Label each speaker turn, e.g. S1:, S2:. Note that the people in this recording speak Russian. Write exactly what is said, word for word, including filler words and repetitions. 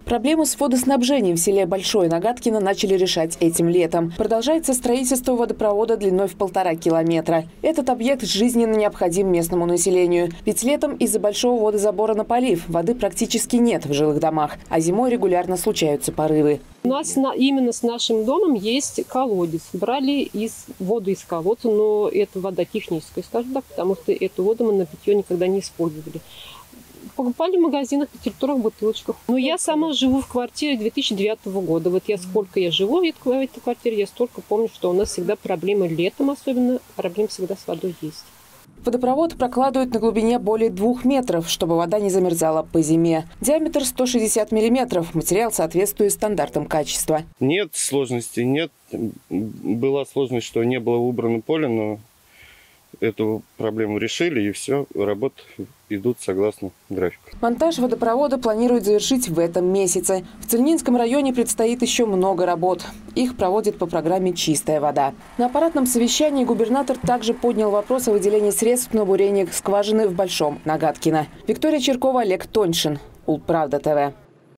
S1: Проблему с водоснабжением в селе Большое Нагадкино начали решать этим летом. Продолжается строительство водопровода длиной в полтора километра. Этот объект жизненно необходим местному населению. Ведь летом из-за большого водозабора на полив воды практически нет в жилых домах, а зимой регулярно случаются порывы.
S2: У нас на, именно с нашим домом есть колодец. Брали из, воду из колодца, но это вода техническая, скажем так, потому что эту воду мы на питье никогда не использовали. Покупали в магазинах, на территориях, бутылочках. Но я сама живу в квартире две тысячи девятого года. Вот я сколько я живу в этой квартире, я столько помню, что у нас всегда проблемы летом особенно, проблемы всегда с водой есть.
S1: Водопровод прокладывают на глубине более двух метров, чтобы вода не замерзала по зиме. Диаметр сто шестьдесят миллиметров. Материал соответствует стандартам качества.
S3: Нет сложностей, нет. Была сложность, что не было убрано поле, но эту проблему решили, и все, работы идут согласно графику.
S1: Монтаж водопровода планируют завершить в этом месяце. В Цельнинском районе предстоит еще много работ. Их проводят по программе «Чистая вода». На аппаратном совещании губернатор также поднял вопрос о выделении средств на бурение скважины в Большом Нагадкино. Виктория Черкова, Олег Тоньшин. Улправда ТВ.